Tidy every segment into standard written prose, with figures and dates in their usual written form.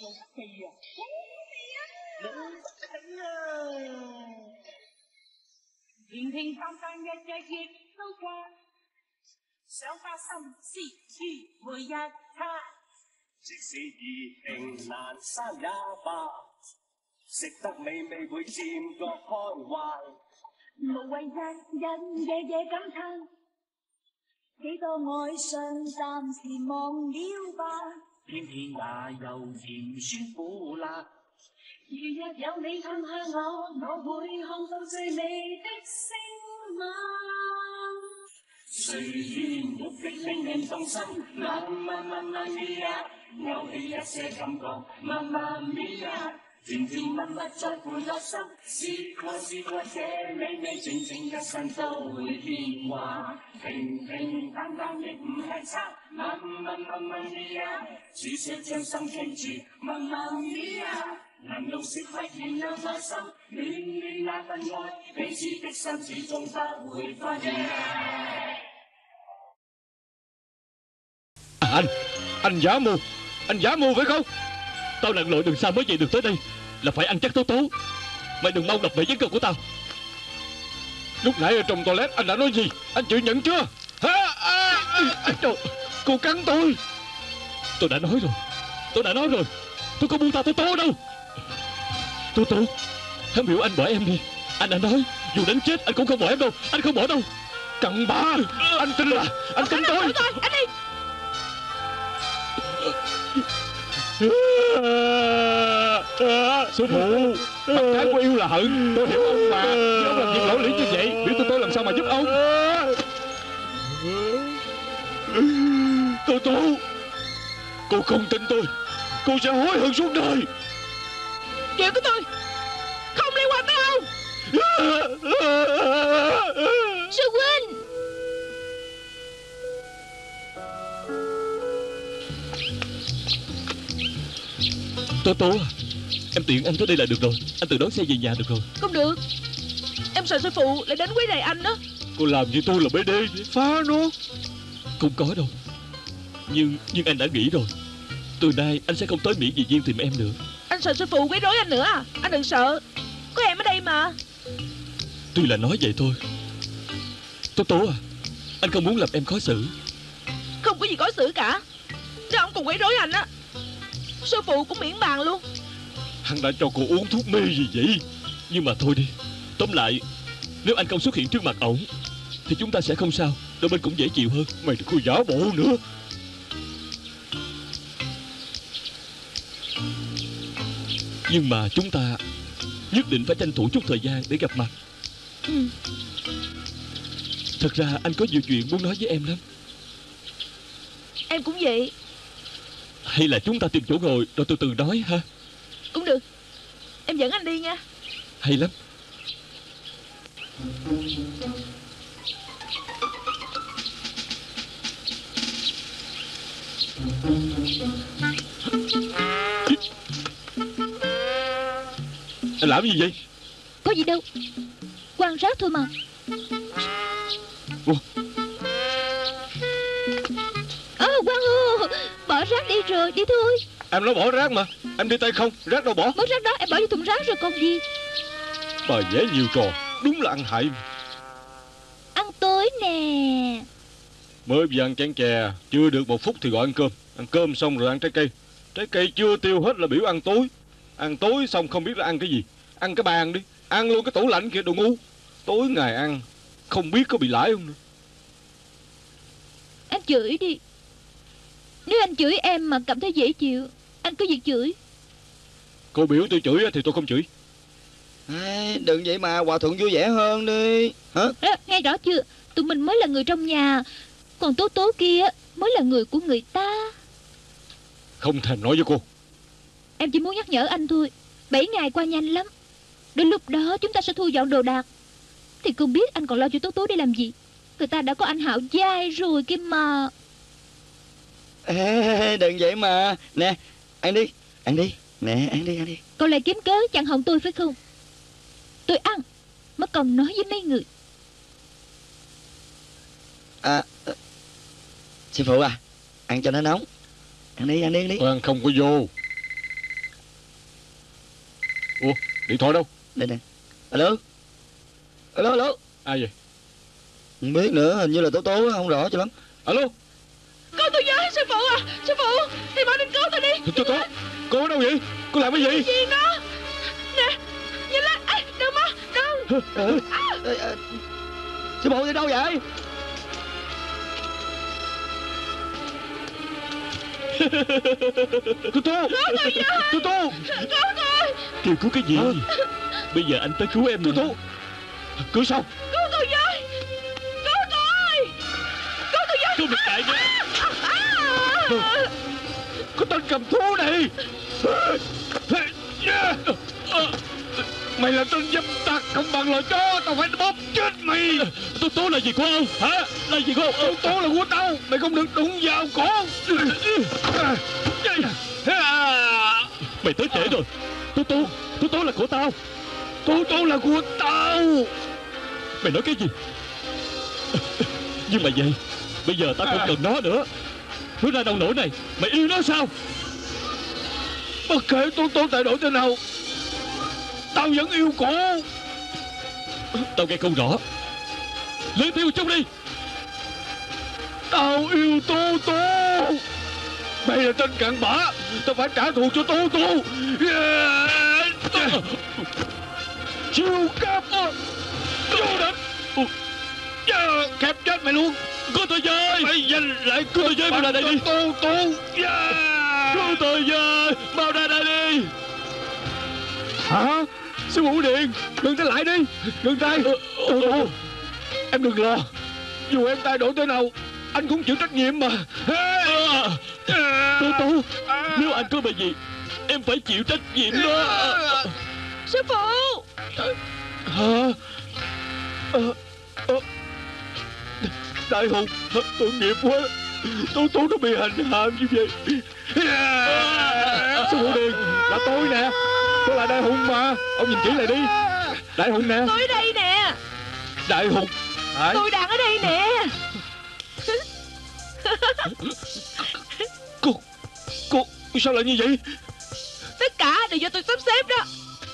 平平淡淡日日亦都過，想花心思於每一刻。即使易平難生也罷，食得美味會漸覺開懷。無謂日日夜夜感嘆，幾多愛上暫時忘了吧。偏偏那又甜酸苦辣。如若有你探下我會看到最美的星晚。隨緣活的令人動心，媽媽媽媽咪呀，勾起一些感覺，媽媽咪呀，甜甜蜜蜜在伴我心，試過這美味，靜靜一生都會變化，平平淡淡亦唔係差，媽媽媽媽咪呀，只需將心傾住，媽媽咪呀。能用食物燃亮內心，暖暖那份愛，彼此的心始終不會分離。 Anh giả mù phải không? Tao lặn lội đường xa mới về được tới đây là phải ăn chắc tố tố. Mày đừng mau đập bể chén cơm của tao. Lúc nãy ở trong toilet anh đã nói gì? Anh chịu nhận chưa? Trời, cô cắn tôi. Tôi đã nói rồi. Tôi có buông tha tố tố đâu. Tố tố, thám hiểu anh bỏ em đi. Anh đã nói dù đến chết anh cũng không bỏ em đâu. Anh không bỏ đâu. Cặn bã, anh tin tôi. Rồi, anh đi. Sư phụ, mặt trái của yêu là hận. Tôi hiểu ông mà, nhưng ông làm việc lỗ lĩ như vậy, biểu tôi làm sao mà giúp ông. Tôi cô không tin tôi, cô sẽ hối hận suốt đời. Chuyện của tôi không liên quan tới ông. Sư huynh. Tố tố à, em tiện anh tới đây là được rồi. Anh tự đón xe về nhà được rồi. Không được, em sợ sư phụ lại đến quấy rầy anh đó. Cô làm như tôi là bê đê vậy, phá nó. Không có đâu. Nhưng anh đã nghĩ rồi. Từ nay anh sẽ không tới Mỹ Dị Viên tìm em nữa. Anh sợ sư phụ quấy rối anh nữa à? Anh đừng sợ, có em ở đây mà. Tuy là nói vậy thôi. Tố tố à, anh không muốn làm em khó xử. Không có gì khó xử cả. Nếu ông còn quấy rối anh á, sư phụ cũng miễn bàn luôn. Hắn đã cho cô uống thuốc mê gì vậy? Nhưng mà thôi đi. Tóm lại, nếu anh không xuất hiện trước mặt ổng thì chúng ta sẽ không sao. Đôi bên cũng dễ chịu hơn. Mày đừng có giả bộ nữa. Nhưng mà chúng ta nhất định phải tranh thủ chút thời gian để gặp mặt. Thật ra anh có nhiều chuyện muốn nói với em lắm. Em cũng vậy. Hay là chúng ta tìm chỗ ngồi rồi từ từ nói ha? Cũng được, em dẫn anh đi nha. Hay lắm. Anh làm gì vậy? Có gì đâu, quan sát thôi mà. Quang Hô, bỏ rác đi rồi, đi thôi. Em nói bỏ rác mà. Em đi tay không, rác đâu bỏ. Mớ rác đó em bỏ vô thùng rác rồi còn gì. Bà dễ nhiều trò, đúng là ăn hại. Ăn tối nè. Mới vừa ăn chén chè, chưa được 1 phút thì gọi ăn cơm. Ăn cơm xong rồi ăn trái cây. Trái cây chưa tiêu hết là biểu ăn tối. Ăn tối xong không biết là ăn cái gì. Ăn cái bàn đi, ăn luôn cái tủ lạnh kìa, đồ ngu. Tối ngày ăn, không biết có bị lãi không nữa. Anh chửi đi. Nếu anh chửi em mà cảm thấy dễ chịu, anh cứ việc chửi. Cô biểu tôi chửi thì tôi không chửi. Đừng vậy mà, hòa thuận vui vẻ hơn đi. Hả? Nghe rõ chưa? Tụi mình mới là người trong nhà, còn Tố Tố kia mới là người của người ta. Không thèm nói với cô. Em chỉ muốn nhắc nhở anh thôi. 7 ngày qua nhanh lắm. Đến lúc đó chúng ta sẽ thu dọn đồ đạc. Thì không biết anh còn lo cho Tố Tố để làm gì. Người ta đã có anh Hạo dai rồi kia mà. Đừng vậy mà. Nè, ăn đi. Nè, ăn đi. Cậu lại kiếm cớ chặn họng tôi phải không? Tôi ăn mà còn nói với mấy người. Sư phụ à, ăn cho nó nóng. Ăn đi. Tôi ăn không có vô. Ủa, điện thoại đâu? Đây nè. Alo. Alo. Ai vậy? Không biết nữa, hình như là Tố Tố, không rõ cho lắm. Alo. Cứu tôi với, sư phụ à. Sư phụ, thì mau đến cứu tôi đi. Tố, cô ở đâu vậy? Cô làm cái gì? Gì nó? Nè, nhìn lên. À, đừng mà, đừng. Sư phụ đi đâu vậy? Tố, Cứu tôi. Kêu cứu cái gì? Bây giờ anh tới cứu em rồi. Tố, cứu sao? Cứu tôi với. Cứu được tại nha. Có tên cầm thú này. Mày là tên dâm tặc không bằng loài chó. Tao phải bóp chết mày. Tố là gì của ông hả? Là gì của ông? Tố là của tao. Mày không được đụng vào cổ. Mày tới trễ rồi. Tố là của tao. Tố là của tao. Mày nói cái gì? Nhưng mà vậy, bây giờ tao không cần nó nữa. Nó ra đâu nổi này. Mày yêu nó sao? Bất kể Tố thay đổi thế nào, tao vẫn yêu cổ. Tao nghe không rõ. Lên theo chung đi. Tao yêu Tố. Mày là tên cặn bã. Tao phải trả thù cho Tố. Siêu cấp vô địch. Kẹp chết mày luôn. Cứu tôi với. Mày giành lại. Cứu tôi với. Mau ra đây đi. Tố. Cứu tôi với. Mau ra đây đi. Hả? Sư phụ Điện, ngừng tay lại đi. Ngừng tay. Tố. Em đừng lo. Dù em thay đổi thế nào, anh cũng chịu trách nhiệm mà. Tố. Nếu anh có bệnh gì, em phải chịu trách nhiệm đó. Sư phụ. Hả? Đại hùng, tội nghiệp quá. Tố nó bị hành hạ như vậy. Sư phụ Điền, là tôi nè. Tôi là Đại Hùng mà. Ông nhìn kỹ lại đi. Đại Hùng nè. Tôi ở đây nè. Đại Hùng. Tôi đang ở đây nè. Cô sao lại như vậy? Tất cả đều do tôi sắp xếp đó.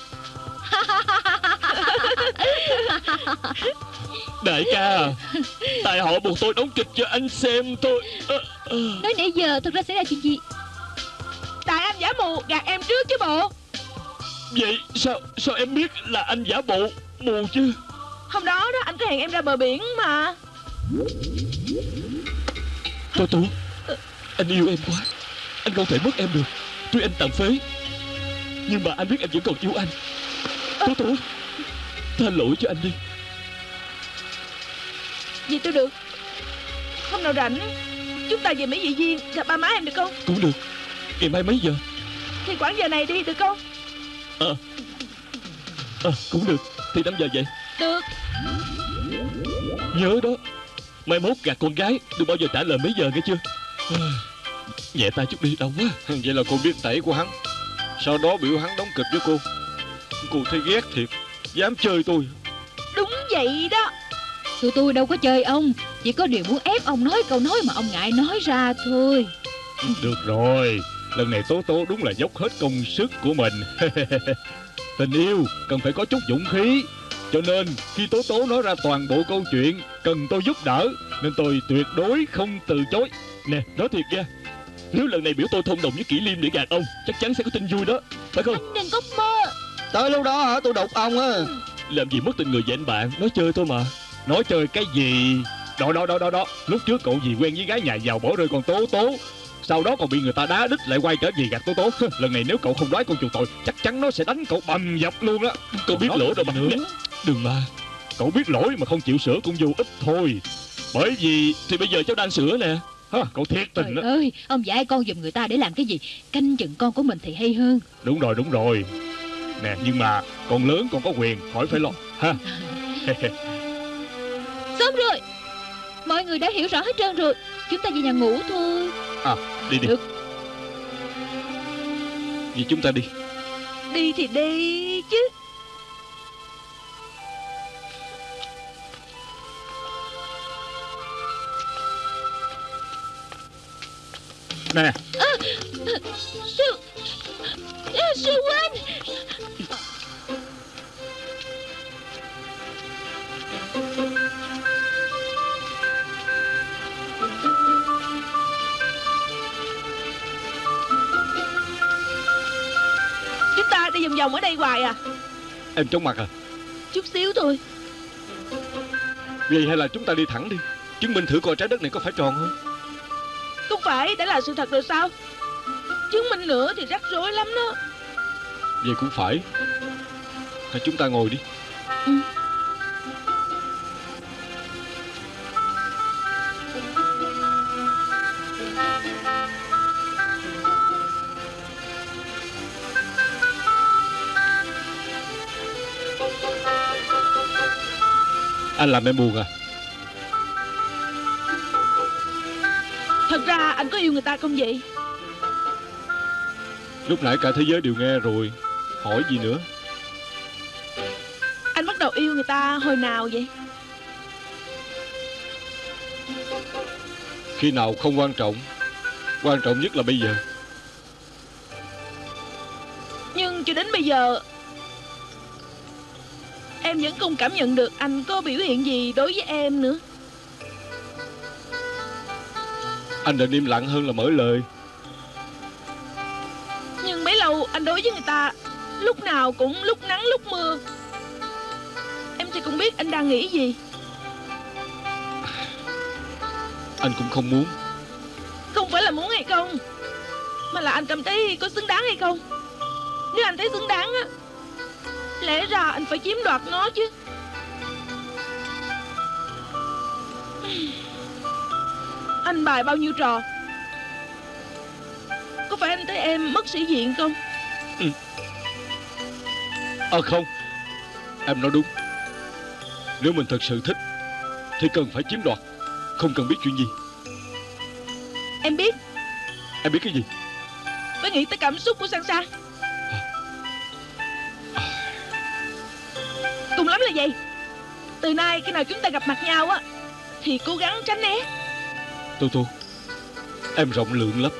Đại ca, tại họ buộc tôi đóng kịch cho anh xem thôi. Nói nãy giờ thực ra xảy ra chuyện gì? Tại anh giả mù gạt em trước chứ bộ. Vậy sao em biết là anh giả bộ mù chứ? Hôm đó anh có hẹn em ra bờ biển mà. Tố, anh yêu em quá. Anh không thể mất em được. Tuy anh tàn phế, nhưng mà anh biết em vẫn còn yêu anh. Tố, tha lỗi cho anh đi. Vậy tôi được. Hôm nào rảnh chúng ta về Mỹ Vị Viên gặp ba má em được không? Cũng được. Ngày mai mấy giờ? Thì khoảng giờ này đi được không? Cũng được. Thì 5 giờ vậy. Được. Nhớ đó, mai mốt gạt con gái đừng bao giờ trả lời mấy giờ nghe chưa? Nhẹ tay chút đi, đau quá. Vậy là cô biết tẩy của hắn, sau đó biểu hắn đóng kịch với cô. Cô thấy ghét thiệt. Dám chơi tôi. Đúng vậy đó. Tụi tôi đâu có chơi ông. Chỉ có điều muốn ép ông nói câu nói mà ông ngại nói ra thôi. Được rồi, lần này Tố đúng là dốc hết công sức của mình. Tình yêu cần phải có chút dũng khí. Cho nên khi Tố nói ra toàn bộ câu chuyện cần tôi giúp đỡ, nên tôi tuyệt đối không từ chối. Nè, nói thiệt nha, nếu lần này biểu tôi thông đồng với Kỷ Liêm để gạt ông, chắc chắn sẽ có tin vui đó, phải không? Anh đừng có mơ. Tới lúc đó hả, tôi đục ông á. Làm gì mất tình người vậy anh bạn, nói chơi thôi mà. Nói chơi cái gì? Đó. Lúc trước cậu gì quen với gái nhà giàu bỏ rơi con Tố, sau đó còn bị người ta đá đít lại quay trở về gạt Tố. Lần này nếu cậu không đoái con chuột tội, chắc chắn nó sẽ đánh cậu bầm dập luôn á. Cậu biết lỗi rồi mà nữa. Đừng mà. Cậu biết lỗi mà không chịu sửa cũng vô ích thôi. Bởi vì thì bây giờ cháu đang sửa nè. Cậu thiệt tình đó. Trời ơi, ông dạy con giùm người ta để làm cái gì? Canh chừng con của mình thì hay hơn. Đúng rồi. Nè, nhưng mà con lớn con có quyền, khỏi phải lo ha. Sớm rồi. Mọi người đã hiểu rõ hết trơn rồi. Chúng ta về nhà ngủ thôi. Đi. Được. Vậy chúng ta đi. Đi thì đi chứ. Nè. Sư Huynh. vòng ở đây hoài à? Em chóng mặt à? Chút xíu thôi. Vậy hay là chúng ta đi thẳng đi, chứng minh thử coi trái đất này có phải tròn không? Không phải đã là sự thật rồi sao? Chứng minh nữa thì rắc rối lắm đó. Vậy cũng phải. Hay chúng ta ngồi đi. Ừ. Anh làm em buồn à? Thật ra anh có yêu người ta không vậy? Lúc nãy cả thế giới đều nghe rồi, hỏi gì nữa? Anh bắt đầu yêu người ta hồi nào vậy? Khi nào không quan trọng, quan trọng nhất là bây giờ. Nhưng cho đến bây giờ em vẫn không cảm nhận được anh có biểu hiện gì đối với em nữa. Anh định im lặng hơn là mở lời. Nhưng bấy lâu anh đối với người ta lúc nào cũng lúc nắng lúc mưa. Em thì không biết anh đang nghĩ gì. Anh cũng không muốn. Không phải là muốn hay không, mà là anh cảm thấy có xứng đáng hay không. Nếu anh thấy xứng đáng á, lẽ ra anh phải chiếm đoạt nó chứ. Anh bày bao nhiêu trò. Có phải anh thấy em mất sĩ diện không? Không, em nói đúng. Nếu mình thật sự thích thì cần phải chiếm đoạt, không cần biết chuyện gì. Em biết. Em biết cái gì? Phải nghĩ tới cảm xúc của Sang Sang. Cùng lắm là vậy. Từ nay khi nào chúng ta gặp mặt nhau á thì cố gắng tránh né. Tô Tô, em rộng lượng lắm.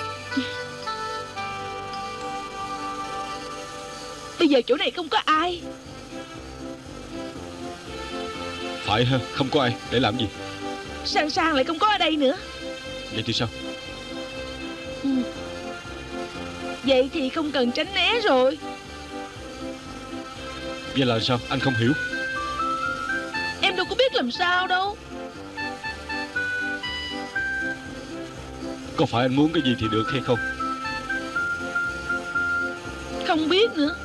Bây giờ chỗ này không có ai. Phải ha, không có ai, để làm gì? Sang Sang lại không có ở đây nữa. Vậy thì sao? Vậy thì không cần tránh né rồi. Vậy là sao? Anh không hiểu. Em đâu có biết làm sao đâu. Có phải anh muốn cái gì thì được hay không? Không biết nữa.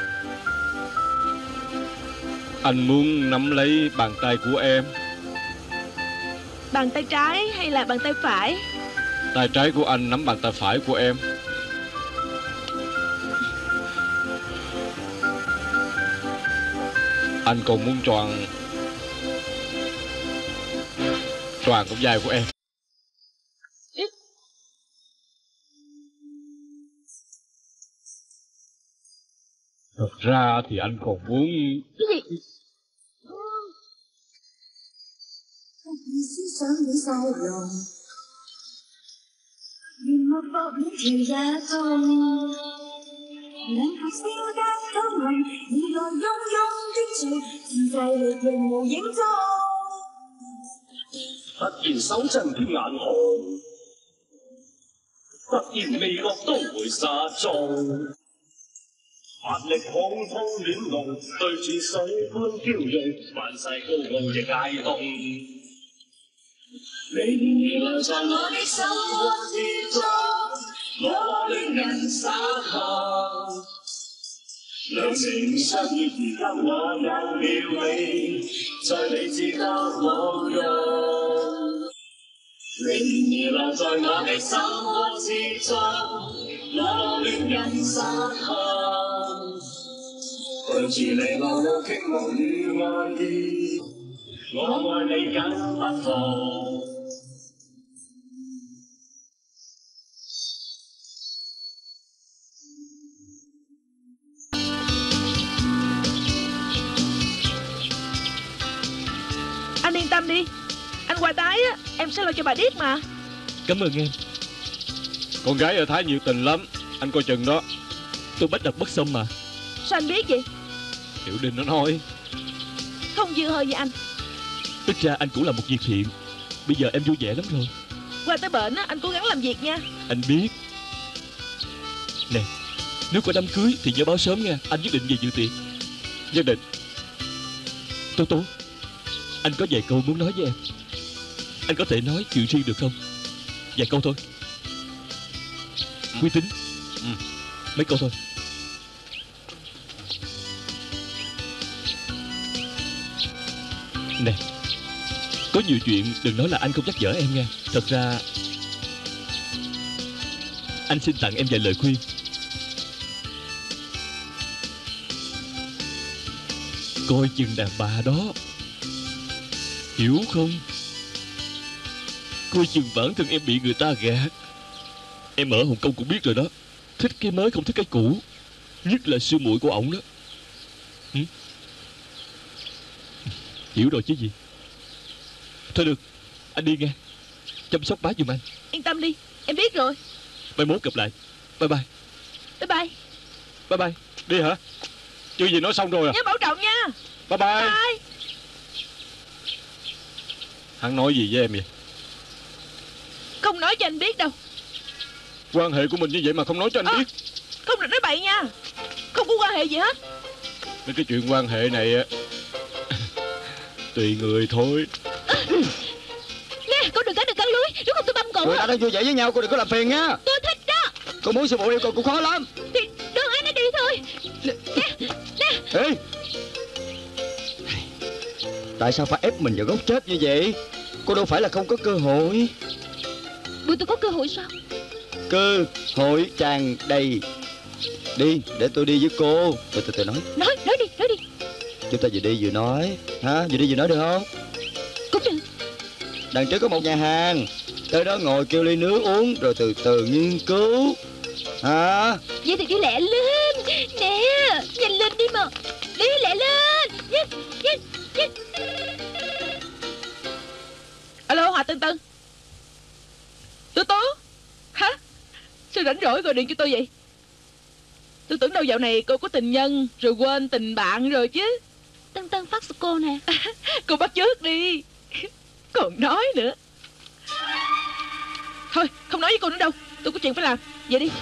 Anh muốn nắm lấy bàn tay của em. Bàn tay trái hay là bàn tay phải? Tay trái của anh nắm bàn tay phải của em. Anh còn muốn tròn cọng vai của em. Thật ra thì anh còn muốn... Cái gì? 突然手震添眼汗，突然味覺都會失蹤。壓力滔滔亂龍，對住水般飄揚，萬世高傲亦解凍。你願意留在我的手窩之中，我戀人灑下。兩情相依，而今我有了你，在你只得我用。你願意留在我的手窩之中，我戀人灑下。對住你我無傾無語愛意，我愛你緊不放。 Anh yên tâm đi, anh qua Thái á, em sẽ lo cho bà điếc mà. Cảm ơn em. Con gái ở Thái nhiệt tình lắm, anh coi chừng đó. Tôi bách đập bất xâm mà. Sao anh biết vậy? Tiểu Đình nó nói. Không dư hơi với anh. Ít ra anh cũng là một việc thiện. Bây giờ em vui vẻ lắm rồi. Qua tới bệnh á, anh cố gắng làm việc nha. Anh biết. Nè, Nếu có đám cưới thì nhớ báo sớm nha. Anh nhất định về dự tiệc. Nhất định. Tố Tố, anh có vài câu muốn nói với em. Anh có thể nói chuyện riêng được không? Vài câu thôi. Quý Tính. Mấy câu thôi. Nè, có nhiều chuyện đừng nói là anh không nhắc nhở em nha. Thật ra anh xin tặng em vài lời khuyên. Coi chừng đàn bà đó, hiểu không? Coi chừng bản thân em bị người ta gạt. Em ở Hồng Kông cũng biết rồi đó. Thích cái mới không thích cái cũ. Nhất là sư muội của ổng đó. Hiểu rồi chứ gì. Thôi được, anh đi nghe. Chăm sóc bá giùm anh. Yên tâm đi, em biết rồi. Mai mốt gặp lại. Bye bye. Bye bye. Bye bye. Đi hả? Chưa gì nói xong rồi à? Nhớ bảo trọng nha. Bye bye. Bye. Hắn nói gì với em vậy? Không nói cho anh biết đâu. Quan hệ của mình như vậy mà không nói cho anh biết. Không được nói bậy nha. Không có quan hệ gì hết. Mấy cái chuyện quan hệ này tùy người thôi. Nè, cô đừng cắn lưới. Nếu không tôi băm cổ. Người ta đang vui vẻ với nhau, cô đừng có làm phiền nha. Tôi thích đó. Cô muốn sư phụ yêu cầu cũng khó lắm. Thì đừng ai nó đi thôi. Nè. Ê, tại sao phải ép mình vào góc chết như vậy? Cô đâu phải là không có cơ hội. Bữa tôi có cơ hội sao? Cơ hội tràn đầy. Đi, để tôi đi với cô. Tôi nói. Nói đi. Chúng ta vừa đi vừa nói. Hả? Vừa đi vừa nói được không? Cũng được. Đằng trước có một nhà hàng. Tới đó ngồi kêu ly nước uống, rồi từ từ nghiên cứu. Hả? Vậy thì đi lẹ lên. Nè, nhanh lên đi mà. Đi lẹ lên. Nhanh. Alo, Hòa Tân Tân. Tố Tố. Hả? Sao rảnh rỗi gọi điện cho tôi vậy? Tôi tưởng đâu dạo này cô có tình nhân rồi quên tình bạn rồi chứ. Tân phát cô nè. Cô bắt chước đi. Còn nói nữa. Thôi không nói với cô nữa đâu. Tôi có chuyện phải làm. Vậy đi.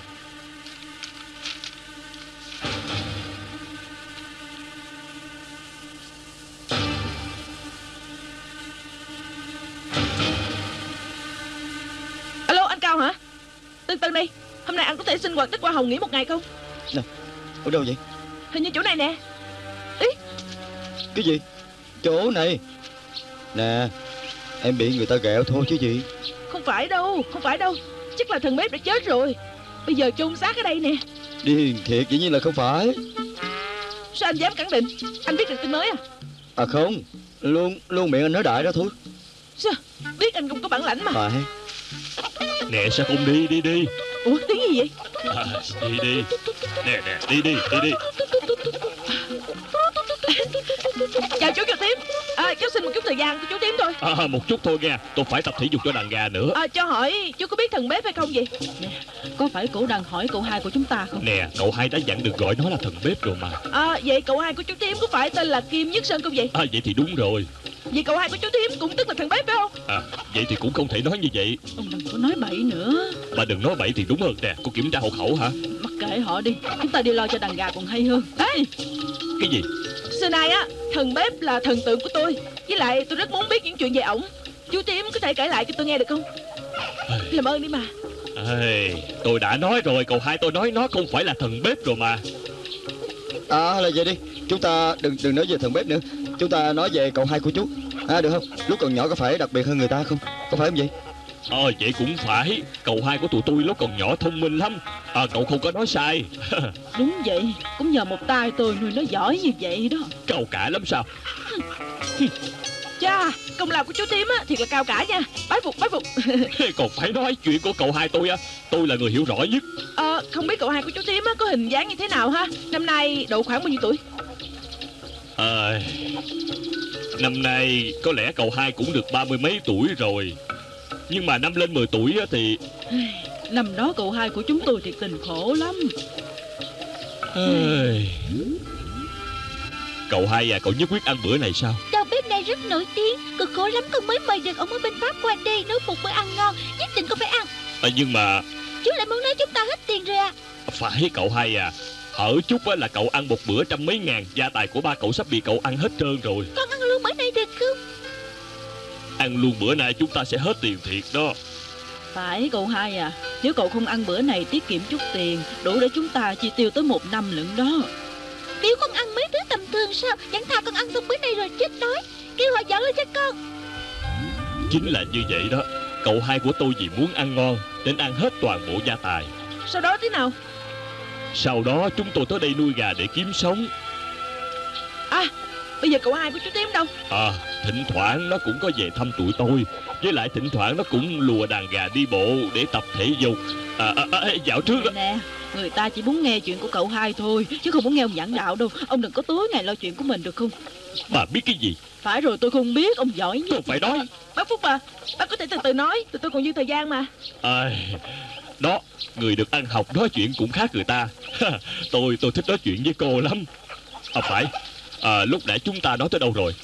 Alo, anh Cao hả? Tân đây. Hôm nay anh có thể xin quà Tết Hoa Hồng nghỉ một ngày không? Nè, ở đâu vậy? Hình như chỗ này nè. Ý. Cái gì? Chỗ này? Nè, em bị người ta ghẹo thôi chứ gì. Không phải đâu. Chắc là thần bếp đã chết rồi. Bây giờ chôn xác ở đây nè. Điên thiệt, dĩ nhiên là không phải. Sao anh dám khẳng định? Anh biết được tin mới à? À không, luôn miệng anh nói đại đó thôi. Sao? Biết anh không có bản lãnh mà. Phải. Nè, sao không đi. Ủa, tiếng gì vậy? Đi. Nè, đi. Chào chú Thím. Cháu xin một chút thời gian của chú Thím thôi. Một chút thôi nha. Tôi phải tập thể dục cho đàn gà nữa. Cho hỏi chú có biết thần bếp hay không vậy? Nè, có phải cậu đang hỏi cậu hai của chúng ta không? Nè, cậu hai đã dặn đừng gọi nó là thần bếp rồi mà. Vậy cậu hai của chú Thím có phải tên là Kim Nhất Sơn không vậy? Vậy thì đúng rồi. Vậy cậu hai của chú Thím cũng tức là thần bếp phải không? Vậy thì cũng không thể nói như vậy. Ông đừng có nói bậy nữa. Bà đừng nói bậy thì đúng hơn nè. Cô kiểm tra hộ khẩu hả? Mặc kệ họ đi. Chúng ta đi lo cho đàn gà còn hay hơn. Ê, Cái gì? xưa nay á, thần bếp là thần tượng của tôi. Với lại tôi rất muốn biết những chuyện về ổng. Chú Thím có thể kể lại cho tôi nghe được không? Làm ơn đi mà. Tôi đã nói rồi, cậu hai tôi nói nó không phải là thần bếp rồi mà. Là vậy đi. Chúng ta đừng nói về thần bếp nữa. Chúng ta nói về cậu hai của chú. Được không? Lúc còn nhỏ có phải đặc biệt hơn người ta không? Có phải không vậy? Vậy cũng phải. Cậu hai của tụi tôi lúc còn nhỏ thông minh lắm. Cậu không có nói sai. Đúng vậy. Cũng nhờ một tay tôi nuôi nó giỏi như vậy đó. Cao cả lắm sao? Chà, công lao của chú Thím á thiệt là cao cả nha. Bái phục. Còn phải nói chuyện của cậu hai tôi á. Tôi là người hiểu rõ nhất. Không biết cậu hai của chú Thím á có hình dáng như thế nào ha? Năm nay độ khoảng bao nhiêu tuổi? Năm nay có lẽ cậu hai cũng được 30 mấy tuổi rồi. Nhưng mà năm lên 10 tuổi á thì... Năm đó cậu hai của chúng tôi thiệt tình khổ lắm. Cậu hai cậu nhất quyết ăn bữa này sao? Đầu bếp này rất nổi tiếng. Cực khổ lắm con mới mời được ông ở bên Pháp qua đây nấu một bữa ăn ngon. Nhất định con phải ăn. Nhưng mà Chú lại muốn nói chúng ta hết tiền rồi à? Phải cậu hai à, hở chút á là cậu ăn một bữa 100 mấy ngàn. Gia tài của ba cậu sắp bị cậu ăn hết trơn rồi. Con ăn luôn bữa nay được không? Ăn luôn bữa nay chúng ta sẽ hết tiền thiệt đó. Phải cậu hai à, nếu cậu không ăn bữa này tiết kiệm chút tiền, đủ để chúng ta chi tiêu tới 1 năm lận đó. Biểu con ăn mấy thứ tầm thường sao? Chẳng thà con ăn xong bữa nay rồi chết đói. Kêu họ dọn lên cho con. Chính là như vậy đó. Cậu hai của tôi vì muốn ăn ngon nên ăn hết toàn bộ gia tài. Sau đó thế nào? Sau đó chúng tôi tới đây nuôi gà để kiếm sống. À, bây giờ cậu hai của chú Tím đâu? À, thỉnh thoảng nó cũng có về thăm tụi tôi. Với lại thỉnh thoảng nó cũng lùa đàn gà đi bộ để tập thể dục. Dạo trước đó. Nè, người ta chỉ muốn nghe chuyện của cậu hai thôi, chứ không muốn nghe ông giảng đạo đâu. Ông đừng có tối ngày lo chuyện của mình được không? Bà biết cái gì? Phải rồi, tôi không biết, ông giỏi nhất. Tôi phải nói. Bác Phúc à, bác có thể từ từ nói, tụi tôi còn dư thời gian mà. Đó, người được ăn học nói chuyện cũng khác người ta. Tôi thích nói chuyện với cô lắm. Phải, lúc nãy chúng ta nói tới đâu rồi?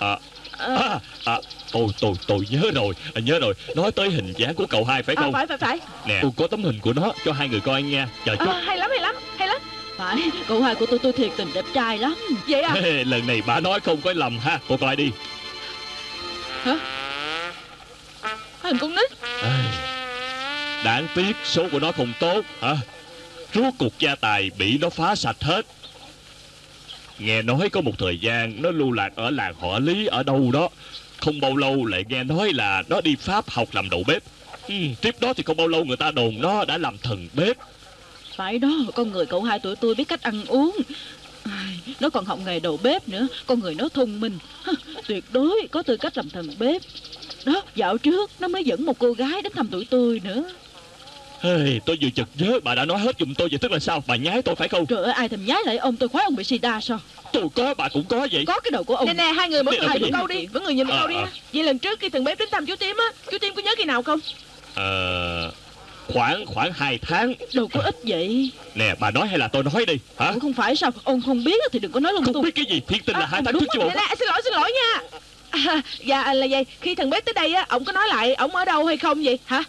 Tôi nhớ rồi. Nói tới hình dáng của cậu hai phải không? Phải. Nè, tôi có tấm hình của nó cho hai người coi nha. Chờ chút. Hay lắm. Phải, cậu hai của tôi thiệt tình đẹp trai lắm. Vậy à? Lần này bà nói không có lầm ha. Cô coi đi. Hả? Hình con nít. Đáng tiếc số của nó không tốt hả? Rốt cuộc gia tài bị nó phá sạch hết. Nghe nói có một thời gian nó lưu lạc ở làng họ Lý ở đâu đó. Không bao lâu lại nghe nói là nó đi Pháp học làm đầu bếp. Tiếp đó thì không bao lâu người ta đồn nó đã làm thần bếp. Phải đó, con người cậu hai tụi tôi biết cách ăn uống. Nó còn học nghề đầu bếp nữa. Con người nó thông minh, tuyệt đối có tư cách làm thần bếp. Đó, dạo trước nó mới dẫn một cô gái đến thăm tụi tôi nữa. Tôi vừa chợt nhớ bà đã nói hết giùm tôi vậy, tức là sao? Bà nhái tôi phải không? Trời ơi, ai thèm nhái lại ông, tôi khoái ông bị sida sao? Tôi có, bà cũng có vậy. Có cái đầu của ông. Nè, hai người mỗi người nhìn một câu đi. Mỗi người nhìn một câu đi. Vậy lần trước khi thần bếp đến thăm chú Tím á, chú Tím có nhớ khi nào không? Khoảng 2 tháng. Đâu có ít vậy. Nè, bà nói hay là tôi nói đi hả? Không phải sao? Ông không biết thì đừng có nói lung tung. Không biết cái gì? Thiệt tình là 2 tháng trước chứ bộ. Nè, xin lỗi nha. Dạ là vậy, khi thần bếp tới đây á, ông có nói lại ông ở đâu hay không vậy hả?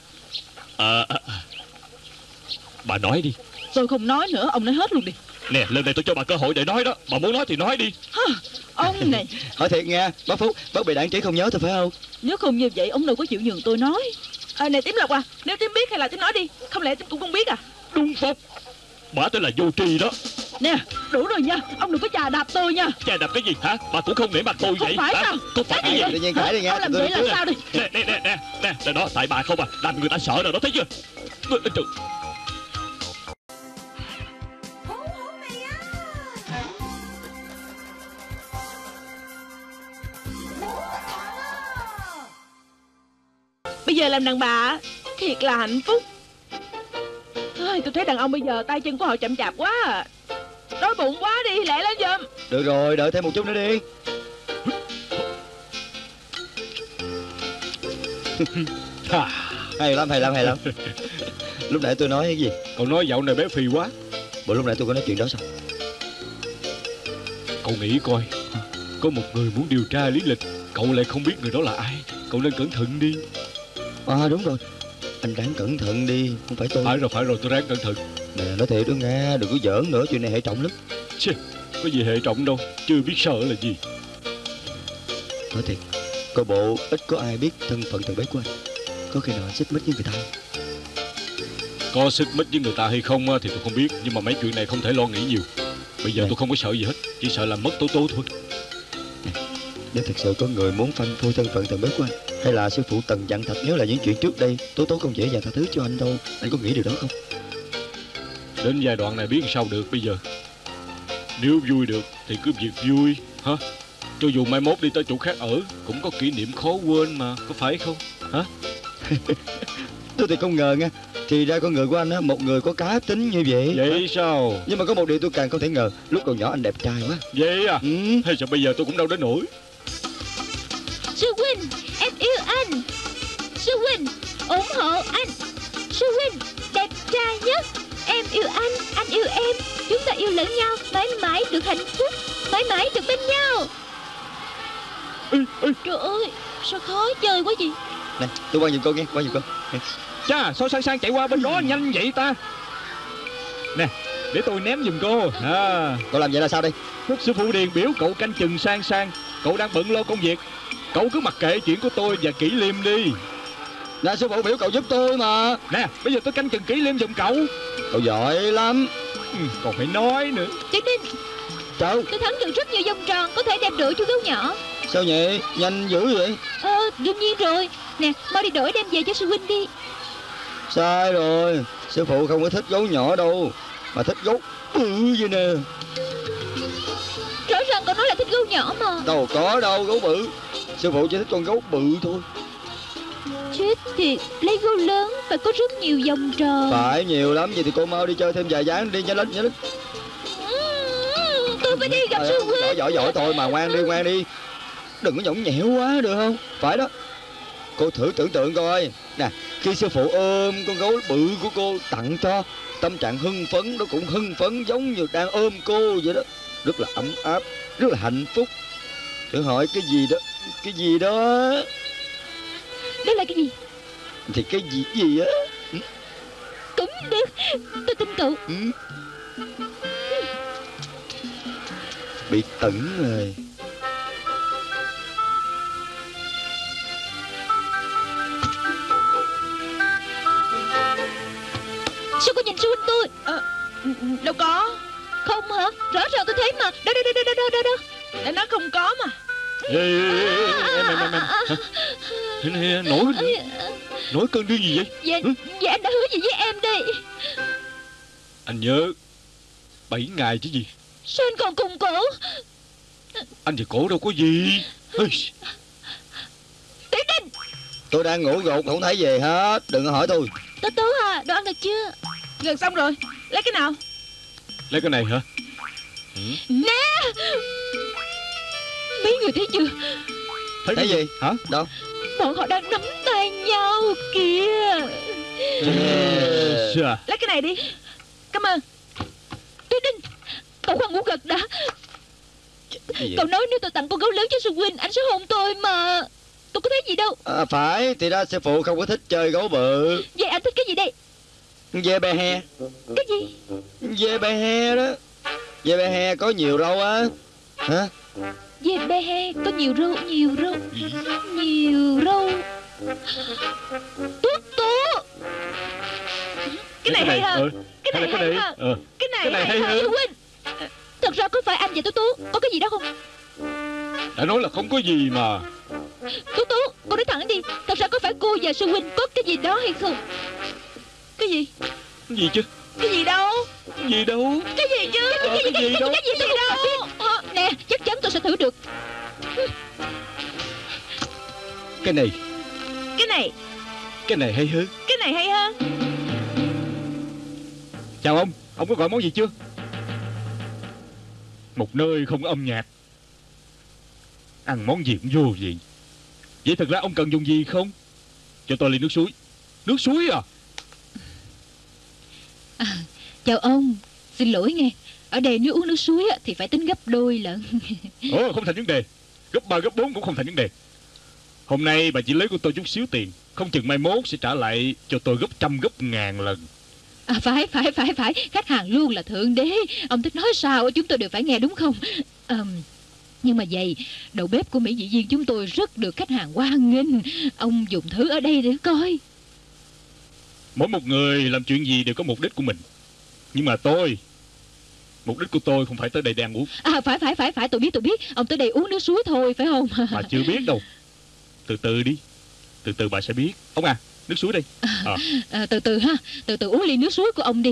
Bà nói đi. Tôi không nói nữa, ông nói hết luôn đi. Nè, lần này tôi cho bà cơ hội để nói đó. Bà muốn nói thì nói đi. Ông này. Hỏi thiệt nha, bác Phúc, bác bị đảng trí không nhớ tôi phải không? Nếu không như vậy, ông đâu có chịu nhường tôi nói. Này Tím Lộc à, nếu Tím biết hay là Tím nói đi. Không lẽ Tím cũng không biết à? Đúng Phúc, bà tên là vô tri đó. Nè, đủ rồi nha, ông đừng có chà đạp tôi nha. Chà đạp cái gì hả? Bà cũng không nể mặt tôi vậy. Không phải sao? Không phải cái gì? Tự nhiên cãi đi nha. Ông làm vậy là sao đi? Nè, đó, tại bà không à, làm người ta sợ rồi đó, thấy chưa? Trời. Bây giờ làm đàn bà thiệt là hạnh phúc. Tôi thấy đàn ông bây giờ tay chân của họ chậm chạp quá à. Đói bụng quá đi, lẹ lên giùm. Được rồi, đợi thêm một chút nữa đi. Hay lắm. Lúc nãy tôi nói cái gì? Cậu nói dạo này bé phì quá. Bộ lúc nãy tôi có nói chuyện đó sao? Cậu nghĩ coi, có một người muốn điều tra lý lịch, cậu lại không biết người đó là ai. Cậu nên cẩn thận đi. Đúng rồi, anh ráng cẩn thận đi, không phải tôi. Phải rồi, tôi ráng cẩn thận. Nè, nói thiệt đó nghe, đừng có giỡn nữa, chuyện này hệ trọng lắm. Chê, có gì hệ trọng đâu, chưa biết sợ là gì. Nói thiệt, coi bộ ít có ai biết thân phận thằng bé của anh. Có khi nào anh xích mích với người ta không? Có xích mích với người ta hay không thì tôi không biết, nhưng mà mấy chuyện này không thể lo nghĩ nhiều. Bây giờ tôi không có sợ gì hết, chỉ sợ làm mất Tố Tố thôi. Nếu thật sự có người muốn phanh phui thân phận thằng bé của anh, hay là sư phụ Tần dặn thật nhớ là những chuyện trước đây, Tố Tố không dễ dàng tha thứ cho anh đâu. Anh có nghĩ điều đó không? Đến giai đoạn này biết sao được bây giờ. Nếu vui được thì cứ việc vui hả? Cho dù mai mốt đi tới chỗ khác ở cũng có kỷ niệm khó quên mà, có phải không hả? Tôi thì không ngờ nha, thì ra con người của anh á, một người có cá tính như vậy. Vậy sao? Nhưng mà có một điều tôi càng không thể ngờ, lúc còn nhỏ anh đẹp trai quá. Vậy à? Hay sao bây giờ tôi cũng đâu đến nổi. Sư huynh, em yêu anh. Sư huynh, ủng hộ anh. Sư huynh, đẹp trai nhất. Em yêu anh yêu em. Chúng ta yêu lẫn nhau, mãi mãi được hạnh phúc, mãi mãi được bên nhau. Trời ơi, sao khó chơi quá vậy. Nè, tôi qua giùm con nghe, qua giùm con. Chà, sao sang sang chạy qua bên đó nhanh vậy ta? Nè, để tôi ném giùm cô. Cậu làm vậy là sao đây? Lúc sư phụ Điền biểu cậu canh chừng sang sang, cậu đang bận lo công việc, cậu cứ mặc kệ chuyện của tôi và Kỷ Liêm đi. Nè, sư phụ biểu cậu giúp tôi mà. Nè, bây giờ tôi canh chừng Kỷ Liêm giùm cậu. Cậu giỏi lắm. Còn phải nói nữa. Tiểu Ninh, Sao? tôi thắng được rất nhiều vòng tròn, có thể đem đổi chú gấu nhỏ. Sao vậy? Nhanh dữ vậy? Đương nhiên rồi. Nè, mau đi đổi đem về cho sư huynh đi. Sai rồi, sư phụ không có thích gấu nhỏ đâu, mà thích gấu bự vậy nè. Rõ ràng cậu nói là thích gấu nhỏ mà. Đâu có đâu, gấu bự. Sư phụ chỉ thích con gấu bự thôi. Chết thiệt, lấy gấu lớn phải có rất nhiều vòng tròn. Phải nhiều lắm, vậy thì cô mau đi chơi thêm vài ván đi, nhanh lên, nhanh lên. Tôi phải đi gặp sư huynh. Giỏi thôi mà, ngoan đi. Đừng có nhõng nhẽo quá được không? Phải đó. Cô thử tưởng tượng coi. Nè, khi sư phụ ôm con gấu bự của cô tặng cho, tâm trạng hưng phấn nó cũng hưng phấn giống như đang ôm cô vậy đó. Rất là ấm áp, rất là hạnh phúc. Thử hỏi cái gì đó. Đó là cái gì? Thì cái gì á. Cũng được, tôi tin cậu. Bị tẩn rồi. Sao cô nhìn sư huynh tôi? Đâu có. Không hả? Rõ ràng tôi thấy mà. Đâu. Đã nói không có mà. Em nổi cơn điên gì vậy? Dạ anh đã hứa gì với em đây? Anh nhớ 7 ngày chứ gì. Sao anh còn cùng cổ? Anh và cổ đâu có gì. Tiểu Ninh, Tôi đang ngủ gục không thấy về hết. Đừng có hỏi tôi. Tố Tố à, đồ ăn được chưa? Gần xong rồi. Lấy cái nào? Lấy cái này hả? Nè, mấy người thấy chưa? Thấy Thấy gì? Hả? Đâu? Bọn họ đang nắm tay nhau kìa. Lấy cái này đi. Cảm ơn. Tiểu Ninh, cậu khoan ngủ gật đã. Cậu nói nếu tôi tặng con gấu lớn cho sư huynh, anh sẽ hôn tôi mà. Tôi có thấy gì đâu. Phải, thì ra sư phụ không có thích chơi gấu bự. Vậy anh thích cái gì đây? Dê bè he. Cái gì? Dê bè he đó. Dê bè he có nhiều râu á. Hả? Dê bè he có nhiều râu. Tố. Cái này hay hơn. Cái này hay hơn. Cái này hay hơn. Sư huynh, thật ra có phải anh và Tố có cái gì đó không? Đã nói là không có gì mà. Tố, cô nói thẳng đi. Thật ra có phải cô và sư huynh có cái gì đó hay không? Cái gì? Cái gì chứ? Cái gì đâu? Cái gì đâu? Cái gì chứ? Cái gì đâu? Nè, chắc chắn tôi sẽ thử được. Cái này. Cái này. Cái này hay hơn. Cái này hay hơn. Chào ông có gọi món gì chưa? Một nơi không âm nhạc. Ăn món gì cũng vô vị. Vậy thật ra ông cần dùng gì không? Cho tôi ly nước suối. Nước suối à? Chào ông, xin lỗi nghe. Ở đây nếu uống nước suối thì phải tính gấp đôi lận. Không thành vấn đề. Gấp 3 gấp 4 cũng không thành vấn đề. Hôm nay bà chỉ lấy của tôi chút xíu tiền, không chừng mai mốt sẽ trả lại cho tôi gấp trăm gấp ngàn lần. Phải. Khách hàng luôn là thượng đế. Ông thích nói sao chúng tôi đều phải nghe đúng không? Nhưng mà vậy, đầu bếp của Mỹ Dị Viên chúng tôi rất được khách hàng hoan nghênh. Ông dùng thử ở đây để coi. Mỗi một người làm chuyện gì đều có mục đích của mình. Nhưng mà mục đích của tôi không phải tới đây để ăn uống. Phải, tôi biết. Ông tới đây uống nước suối thôi, phải không? Bà chưa biết đâu. Từ từ đi. Từ từ bà sẽ biết. Ông à, nước suối đây. Từ từ ha. Từ từ uống ly nước suối của ông đi.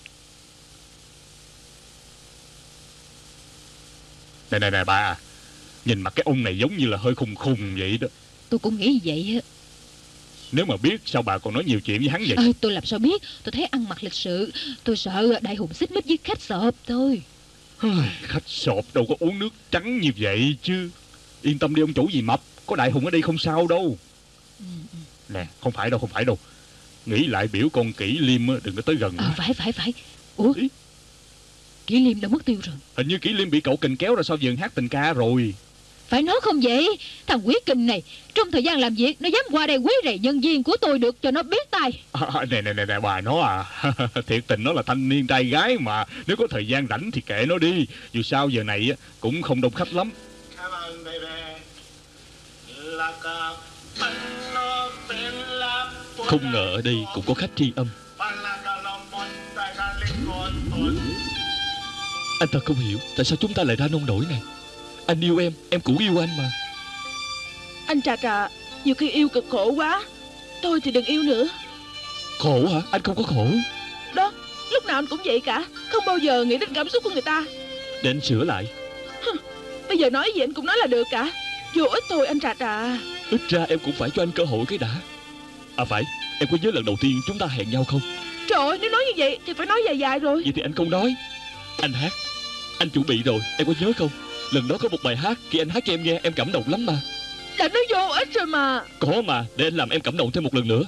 Này bà à. Nhìn mặt cái ông này giống như là hơi khùng vậy đó. Tôi cũng nghĩ vậy á. Nếu mà biết sao bà còn nói nhiều chuyện với hắn vậy? Tôi làm sao biết. Tôi thấy ăn mặc lịch sự. Tôi sợ đại hùng xích mích với khách sộp thôi. Khách sộp đâu có uống nước trắng như vậy chứ. Yên tâm đi ông chủ, gì mập. Có đại hùng ở đây không sao đâu. Nè, không phải đâu. Nghĩ lại biểu con Kỷ Liêm đừng có tới gần. Phải. Ủa, Kỷ Liêm đã mất tiêu rồi. Hình như Kỷ Liêm bị cậu kình kéo ra sau vườn hát tình ca rồi. Phải nói không vậy? Thằng Quý Kinh này trong thời gian làm việc nó dám qua đây quấy rầy nhân viên của tôi được cho nó biết tay. Nè bà nó à. Thiệt tình nó là thanh niên trai gái mà. Nếu có thời gian rảnh thì kệ nó đi. Dù sao giờ này cũng không đông khách lắm. Không ngờ ở đây cũng có khách tri âm. Anh thật không hiểu tại sao chúng ta lại ra nông nổi này. Anh yêu em cũng yêu anh mà. Anh Trạch à, nhiều khi yêu cực khổ quá. Tôi thì đừng yêu nữa. Khổ hả? Anh không có khổ. Đó, lúc nào anh cũng vậy cả. Không bao giờ nghĩ đến cảm xúc của người ta. Để anh sửa lại. Bây giờ nói gì anh cũng nói là được cả. Vô ích thôi anh Trạch à. Ít ra em cũng phải cho anh cơ hội cái đã. À phải, em có nhớ lần đầu tiên chúng ta hẹn nhau không? Trời ơi, nếu nói như vậy thì phải nói dài dài rồi. Vậy thì anh không nói. Anh hát. Anh chuẩn bị rồi, em có nhớ không? Lần đó có một bài hát, khi anh hát cho em nghe em cảm động lắm mà. Đã nói vô ích rồi mà. Có mà, để anh làm em cảm động thêm một lần nữa.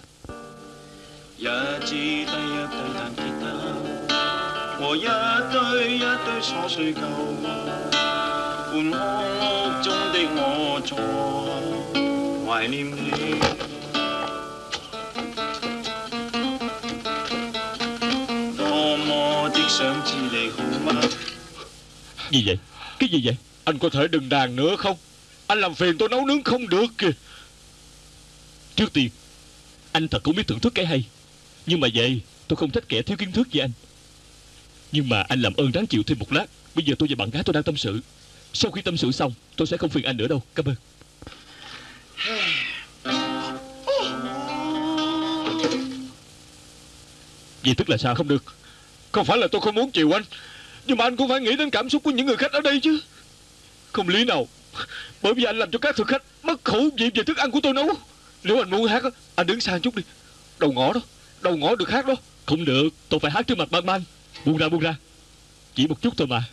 Gì vậy? Cái gì vậy? Anh có thể đừng đàn nữa không? Anh làm phiền tôi nấu nướng không được kìa. Trước tiên, anh thật cũng biết thưởng thức cái hay. Nhưng mà vậy, tôi không thích kẻ thiếu kiến thức như anh. Nhưng mà anh làm ơn ráng chịu thêm một lát. Bây giờ tôi và bạn gái tôi đang tâm sự. Sau khi tâm sự xong, tôi sẽ không phiền anh nữa đâu. Cảm ơn. Vậy tức là sao? Không được. Không phải là tôi không muốn chiều anh, nhưng mà anh cũng phải nghĩ đến cảm xúc của những người khách ở đây chứ. Không lý nào. Bởi vì anh làm cho các thực khách mất khẩu vị về thức ăn của tôi nấu. Nếu anh muốn hát, anh đứng sang chút đi. Đầu ngõ đó, đầu ngõ được hát đó. Không được, tôi phải hát trước mặt ban ban. Buông ra, buông ra. Chỉ một chút thôi mà.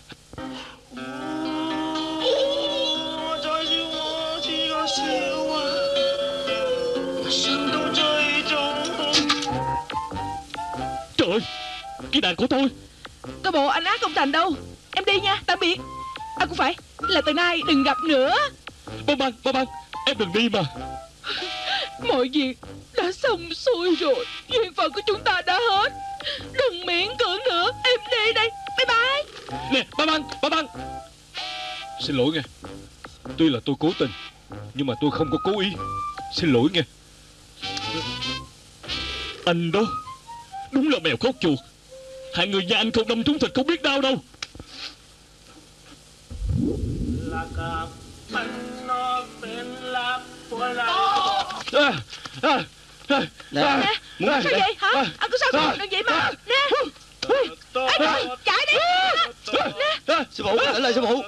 Trời ơi, cái đàn của tôi. Coi bộ anh hát không thành đâu. Em đi nha, tạm biệt. À cũng phải là từ nay đừng gặp nữa. Ban ban, em đừng đi mà. Mọi việc đã xong xuôi rồi. Duyên phận của chúng ta đã hết. Đừng miễn cưỡng nữa. Em đi đây. Bye bye. Nè, ban. Xin lỗi nghe. Tuy là tôi cố tình, nhưng mà tôi không có cố ý. Xin lỗi nghe. Anh đó đúng là mèo khóc chuột. Hai người nhà anh không đâm trúng thịt không biết đau đâu. Nè, Sao vậy hả? Anh có sao không? Đừng vậy mà. Nè. Ê, chạy đi. Nè. Sư phụ, tỉnh lại sư phụ.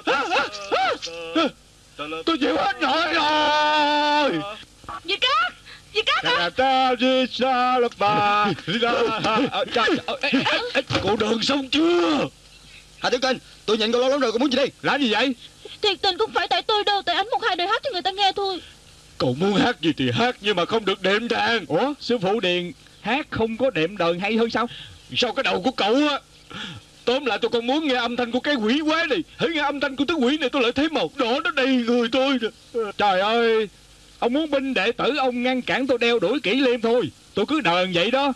Tôi chịu hết nổi rồi. Gì Cát hả? Cô Đường xong chưa? Hà Tiểu Kênh, tôi nhìn cô lâu lắm rồi, cô muốn gì đi? Làm gì vậy? Thiệt tình không phải tại tôi đâu. Tại anh một hai đời hát cho người ta nghe thôi. Cậu muốn hát gì thì hát, nhưng mà không được đệm đàn. Ủa, sư phụ Điền hát không có đệm đờn hay hơn sao? Sao cái đầu của cậu á? Tóm lại tôi còn muốn nghe âm thanh của cái quỷ quái này. Hãy nghe âm thanh của thứ quỷ này tôi lại thấy màu đỏ nó đầy người tôi rồi. Trời ơi, ông muốn binh đệ tử ông ngăn cản tôi đeo đuổi kỷ liêm thôi. Tôi cứ đờn vậy đó.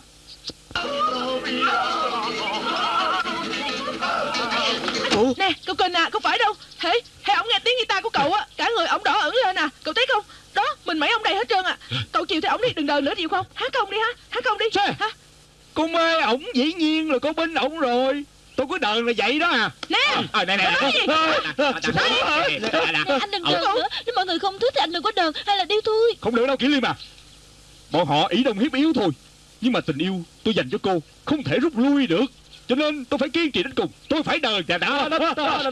Nè, cậu Kình à, không phải đâu. Thế ông nghe tiếng guitar của cậu á, cả người ổng đỏ ẩn lên à. Cậu thấy không? Đó, mình mấy ông đầy hết trơn à. Cậu chịu thì ổng đi, đừng đờn nữa chịu không? Hát không đi ha, hát không đi. Hả? Cô mê ổng dĩ nhiên là có binh ổng rồi. Tôi cứ đờn là vậy đó à. Nè. Nè. Anh đừng đờn nữa. Nếu mọi người không thích thì anh đừng có đờn. Hay là điêu thôi. Không được đâu kỷ liêm à. Bọn họ ý đông hiếp yếu thôi. Nhưng mà tình yêu tôi dành cho cô không thể rút lui được. Cho nên tôi phải kiên trì đến cùng. Tôi phải đờn chà đã. Bắt tôi lại.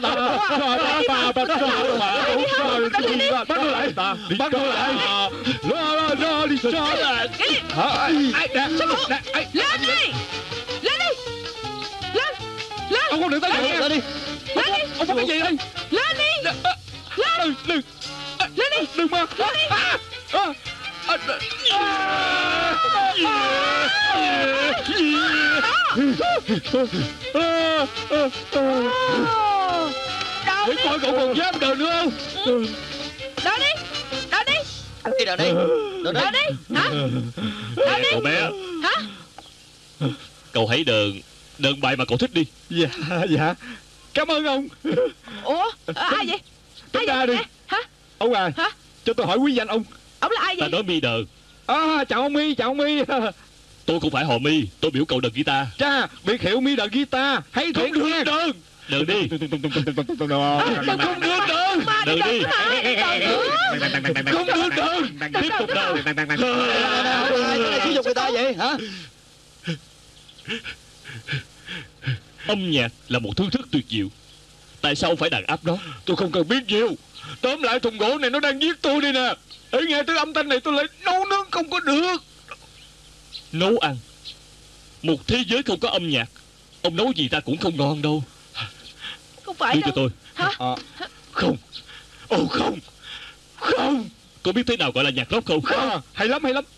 Lên đi. Ông không được tới gần em. Đi. Ông có cái gì đây? Lên đi. Lên đi. Đừng mà. Để coi cậu còn dám đờn nữa không? Đợi đi. Đợi đi. Đi đâu đi? Đâu Đợi đi? đi. Hả? Đợi đi. Cậu bé, Hả? cậu hãy đơn bài mà cậu thích đi. Dạ, dạ. Cảm ơn ông. Ủa, ai vậy? Tính ra đi. Hả? Ông à, Hả? cho tôi hỏi quý danh ông. Ông là ai Ta vậy? nói Mi Đờn. Chào ông My, chào ông My. Tôi không phải họ Mi, tôi biểu cậu đờn guitar. Cha, biệt hiệu My đờn guitar. Hay thiệt nha. Đờn đi. Không được đờn. Đờn đi. Không được đờn. Tiếp tục đờn. Ai sử dụng người ta vậy hả? Âm nhạc là một thứ rất tuyệt diệu. Tại sao ông phải đàn áp nó? Tôi không cần biết nhiều. Tóm lại thùng gỗ này nó đang giết tôi đây nè. Để nghe tới âm thanh này tôi lại nấu nướng không có được. Nấu ăn. Một thế giới không có âm nhạc, ông nấu gì ta cũng không ngon đâu. Không phải Đưa đâu. cho tôi. Hả? Không. Ồ không. Không. Có biết thế nào gọi là nhạc rock không? Hay lắm, hay lắm.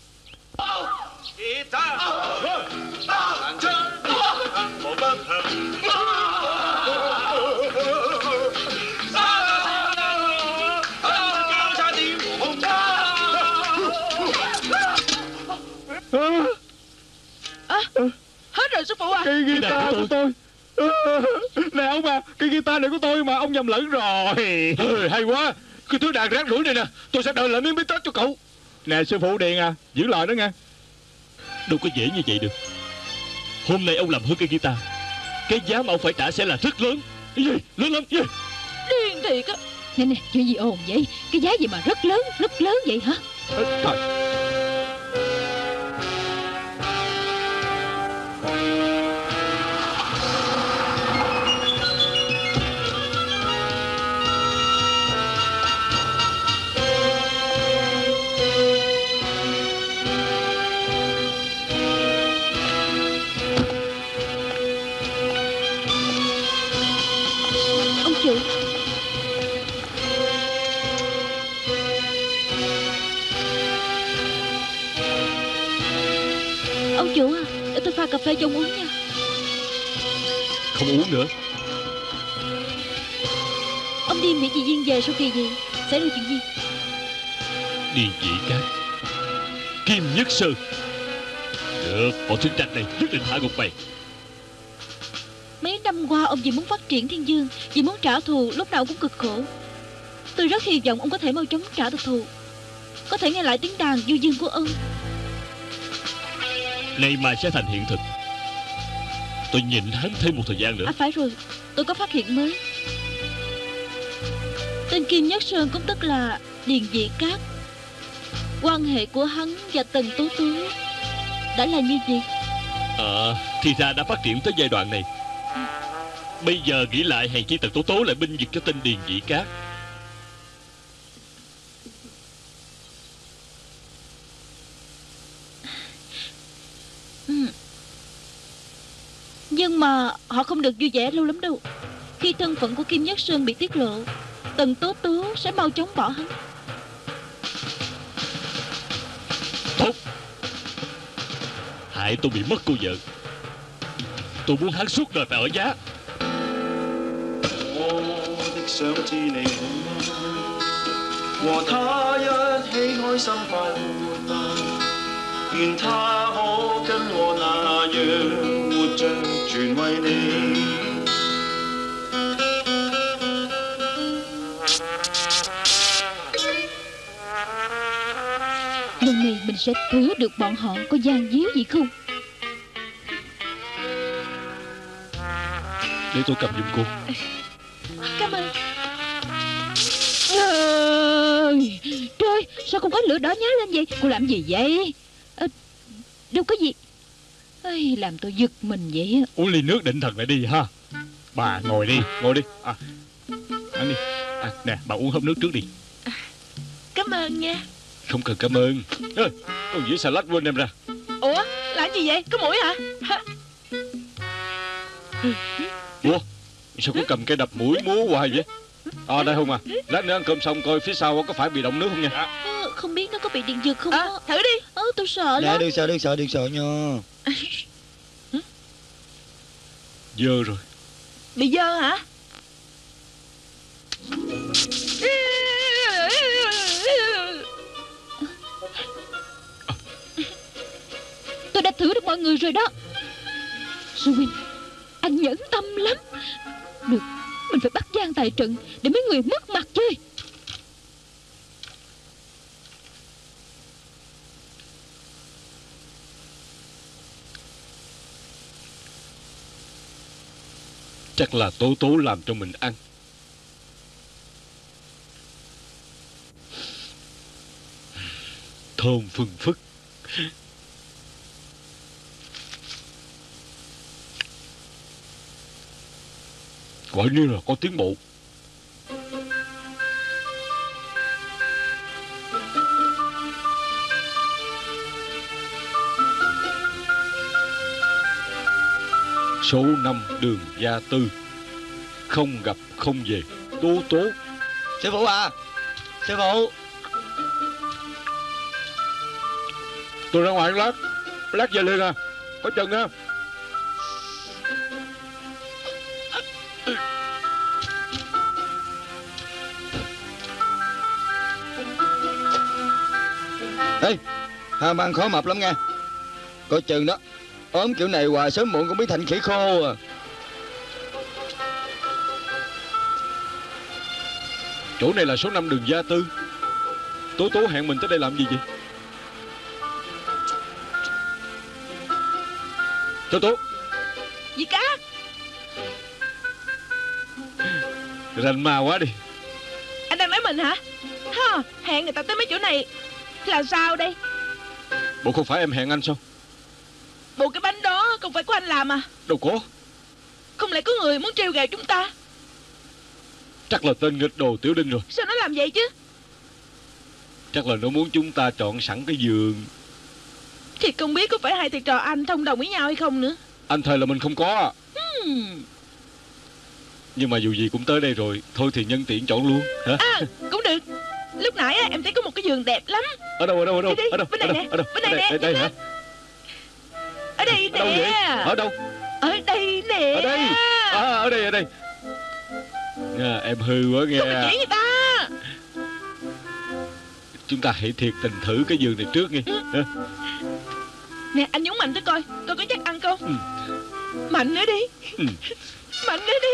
Hết rồi sư phụ à. Cái guitar của tôi. Nè ông à, cái guitar này của tôi mà ông nhầm lẫn rồi. Hay quá. Cái thứ đàn rác rưởi này nè, tôi sẽ đòi lại miếng bít tết cho cậu. Nè sư phụ Điền à, giữ lời đó nghe. Đâu có dễ như vậy được. Hôm nay ông làm hư cái guitar, cái giá mà ông phải trả sẽ là rất lớn. Cái gì? Lớn lắm. Gì? Điên thiệt á. Nè nè, chuyện gì ồn vậy? Cái giá gì mà rất lớn vậy hả? Trời. Ông chủ. Ông chủ à, để tôi pha cà phê cho ông uống nha. Không uống nữa. Ông đi Mỹ Dị Duyên về sau kỳ gì? Xảy ra chuyện gì? Điền Dĩ Cát, Kim Nhất Sơn. Được, bọn sinh trạch này nhất định hạ gục mày. Mấy năm qua ông chỉ muốn phát triển Thiên Dương, chỉ muốn trả thù, lúc nào cũng cực khổ. Tôi rất hy vọng ông có thể mau chóng trả được thù, có thể nghe lại tiếng đàn du dương của ông. Nay mai sẽ thành hiện thực. Tôi nhịn hắn thêm một thời gian nữa. À phải rồi, tôi có phát hiện mới. Tên Kim Nhất Sơn cũng tức là Điền Dĩ Cát. Quan hệ của hắn và Tần Tố Tố đã là như vậy. Thì ra đã phát triển tới giai đoạn này. Bây giờ nghĩ lại, hèn chi Tần Tố Tố lại binh vực cho tên Điền Dĩ Cát. Nhưng mà họ không được vui vẻ lâu lắm đâu. Khi thân phận của Kim Nhất Sơn bị tiết lộ, Tần Tố Tố sẽ mau chóng bỏ hắn. Tốt. Hại tôi bị mất cô vợ. Tôi muốn hắn suốt đời phải ở giá. 我的想知你好嗎？和他一起開心快活吧，願他可跟我那樣活着，全為你。 Lần này mình sẽ thử được bọn họ có gian díu gì không. Để tôi cầm giùm cô. Cảm ơn. Trời, sao không có lửa đỏ nhá lên vậy? Cô làm gì vậy? Đâu có gì. Làm tôi giật mình vậy. Uống ly nước định thần lại đi ha. Bà ngồi đi, ngồi đi. Ăn đi. Nè, bà uống hớp nước trước đi. Cảm ơn nha. Không cần cảm ơn. Con dĩa salad quên đem ra. Ủa, làm gì vậy? Có mũi hả? Ủa, sao có cầm cây đập mũi múa hoài vậy? Đây Hùng à, lát nữa ăn cơm xong coi phía sau có phải bị động nước không nha. Không biết nó có bị điện giật không? Thử đi. Tôi sợ Nè, lắm. đừng sợ nha. Dơ rồi. Bị dơ hả? thử được mọi người rồi đó. Ruin, anh nhẫn tâm lắm. Được, mình phải bắt Giang tại trận để mấy người mất mặt chơi. Chắc là Tố Tố làm cho mình ăn. Thơm phừng phức. Quả như là có tiến bộ. Số 5 đường Gia Tư. Không gặp không về. Tố Tố. Sư phụ à, sư phụ. Tôi ra ngoài lát. Lát về liền à. Có chừng nha. Ê, ham ăn khó mập lắm nha. Coi chừng đó, ốm kiểu này hoài sớm muộn cũng biến thành khỉ khô à. Chỗ này là số 5 đường Gia Tư. Tố Tố hẹn mình tới đây làm gì vậy? Tố Tố. Gì cả? Rành ma quá đi. Anh đang nói mình hả? Ha, hẹn người ta tới mấy chỗ này là sao đây? Bộ không phải em hẹn anh sao? Bộ cái bánh đó không phải của anh làm à? Đâu có. Không lẽ có người muốn trêu ghẹo chúng ta? Chắc là tên nghịch đồ Tiểu Đinh rồi. Sao nó làm vậy chứ? Chắc là nó muốn chúng ta chọn sẵn cái giường. Thì không biết có phải hai thầy trò anh thông đồng với nhau hay không nữa. Anh thề là mình không có à. Nhưng mà dù gì cũng tới đây rồi, thôi thì nhân tiện chọn luôn hả? À, cũng được. Lúc nãy á, em thấy có một cái giường đẹp lắm. Ở đâu? Ở đâu? Đi, Ở đâu? bên này nè. Ở đâu? Bên này nè. Đây hả? Ở đây Ở đâu vậy? nè. Ở đâu? Ở đây nè. Ở đây. À, ở đây. Nha, em hư quá nghe. Không phải chỉ người ta. Chúng ta hãy thiệt tình thử cái giường này trước nghe. Nè, anh nhúng mạnh tới coi có chắc ăn không? Mạnh nữa đi. Mạnh nữa đi.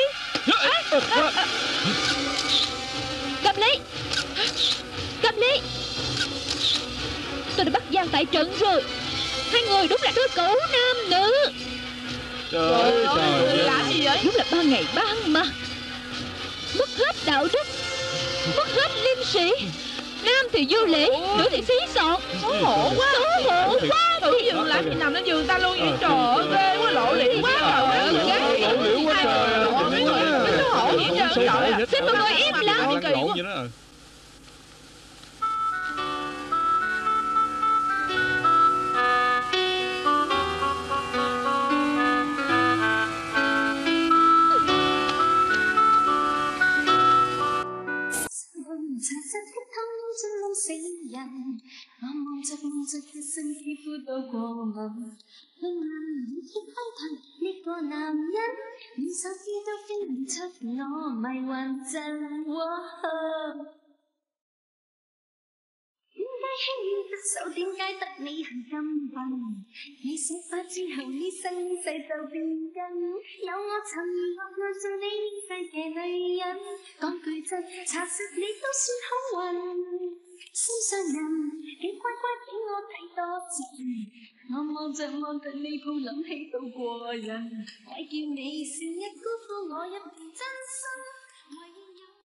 Cầm lấy. Cầm lấy. Tôi đã bắt Giang tại trận rồi. Hai người đúng là đôi cẩu nam nữ. Trời ơi, làm gì vậy? Đúng là 3 ngày 3 mà. Mất hết đạo đức, mất hết liêm sĩ. Nam thì vô lễ, nữ thì xí xọn. Xấu hổ quá. Xấu hổ quá. Tự giường làm gì nằm lên giường ta luôn vậy? Trời ơi, ghê quá, lộ liễu quá. lộ liễu quá trời. Xấu hổ vậy trời. Xin mọi người im lặng. Lăn lộn vậy đó. 心上人幾乖乖俾我睇多陣，我望着你抱諗起到過人，鬼叫你成日辜負我一片真心。